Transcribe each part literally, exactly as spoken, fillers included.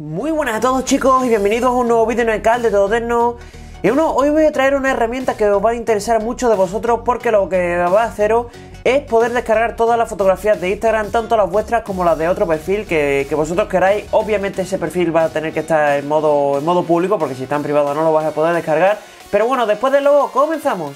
Muy buenas a todos, chicos, y bienvenidos a un nuevo vídeo en el canal de Todoterno. Y bueno, hoy voy a traer una herramienta que os va a interesar a muchos de vosotros, porque lo que va a haceros es poder descargar todas las fotografías de Instagram, tanto las vuestras como las de otro perfil que, que vosotros queráis. Obviamente ese perfil va a tener que estar en modo, en modo público, porque si está en privado no lo vas a poder descargar. Pero bueno, después de luego comenzamos.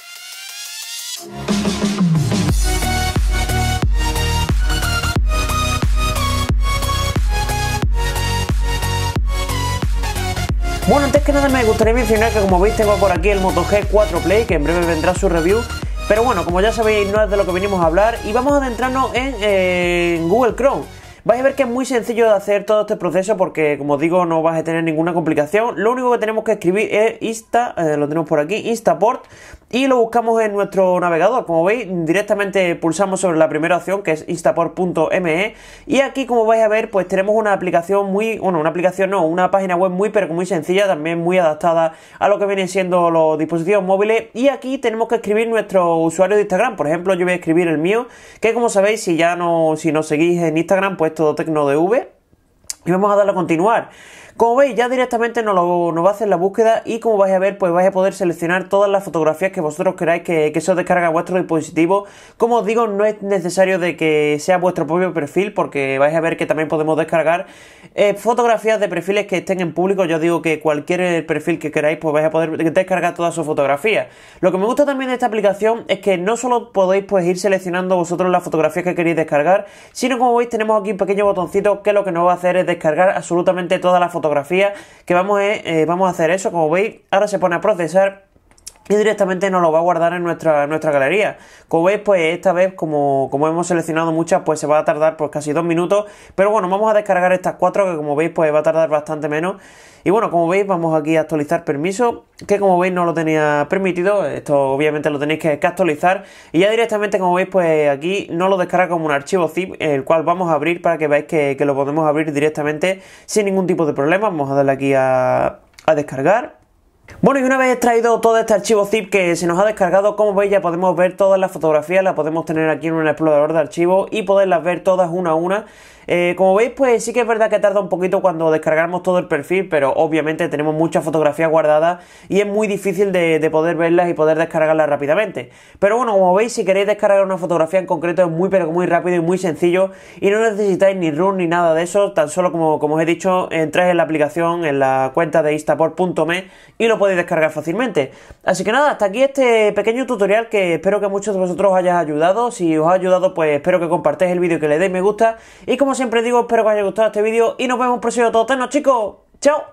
Bueno, antes que nada me gustaría mencionar que, como veis, tengo por aquí el Moto G cuatro Play, que en breve vendrá su review. Pero bueno, como ya sabéis, no es de lo que venimos a hablar y vamos a adentrarnos en, eh, en Google Chrome. Vais a ver que es muy sencillo de hacer todo este proceso porque, como digo, no vas a tener ninguna complicación. Lo único que tenemos que escribir es Insta, eh, lo tenemos por aquí, Instaport, y lo buscamos en nuestro navegador. Como veis, directamente pulsamos sobre la primera opción, que es instaport punto me, y aquí, como vais a ver, pues tenemos una aplicación muy, bueno, una aplicación no, una página web muy, pero muy sencilla, también muy adaptada a lo que vienen siendo los dispositivos móviles. Y aquí tenemos que escribir nuestro usuario de Instagram. Por ejemplo, yo voy a escribir el mío, que, como sabéis, si ya no, si nos seguís en Instagram, pues TodoTecnoDV, y vamos a darle a continuar. Como veis, ya directamente nos, lo, nos va a hacer la búsqueda y, como vais a ver, pues vais a poder seleccionar todas las fotografías que vosotros queráis que, que se os descargue a vuestro dispositivo. Como os digo, no es necesario de que sea vuestro propio perfil, porque vais a ver que también podemos descargar eh, fotografías de perfiles que estén en público. Yo digo que cualquier perfil que queráis, pues vais a poder descargar todas sus fotografías. Lo que me gusta también de esta aplicación es que no solo podéis pues ir seleccionando vosotros las fotografías que queréis descargar, sino, como veis, tenemos aquí un pequeño botoncito que lo que nos va a hacer es descargar absolutamente todas las fotografías que vamos a, eh, vamos a hacer eso. Como veis, ahora se pone a procesar y directamente nos lo va a guardar en nuestra, en nuestra galería. Como veis, pues esta vez, como, como hemos seleccionado muchas, pues se va a tardar pues casi dos minutos. Pero bueno, vamos a descargar estas cuatro, que como veis, pues va a tardar bastante menos. Y bueno, como veis, vamos aquí a actualizar permiso, que como veis no lo tenía permitido. Esto obviamente lo tenéis que, que actualizar. Y ya directamente, como veis, pues aquí no lo descarga como un archivo zip, el cual vamos a abrir para que veáis que, que lo podemos abrir directamente sin ningún tipo de problema. Vamos a darle aquí a, a descargar. Bueno, y una vez extraído todo este archivo zip que se nos ha descargado, como veis, ya podemos ver todas las fotografías. Las podemos tener aquí en un explorador de archivos y poderlas ver todas una a una. Eh, como veis, pues sí que es verdad que tarda un poquito cuando descargamos todo el perfil, pero obviamente tenemos muchas fotografías guardadas y es muy difícil de, de poder verlas y poder descargarlas rápidamente. Pero bueno, como veis, si queréis descargar una fotografía en concreto es muy pero muy rápido y muy sencillo, y no necesitáis ni root ni nada de eso. Tan solo, como, como os he dicho, entráis en la aplicación, en la cuenta de instaport punto me, y lo podéis descargar fácilmente. Así que nada, hasta aquí este pequeño tutorial, que espero que a muchos de vosotros os haya ayudado. Si os ha ayudado, pues espero que compartáis el vídeo y que le deis me gusta. Y como siempre digo, espero que os haya gustado este vídeo y nos vemos en un próximo Todoterno, chicos. ¡Chao!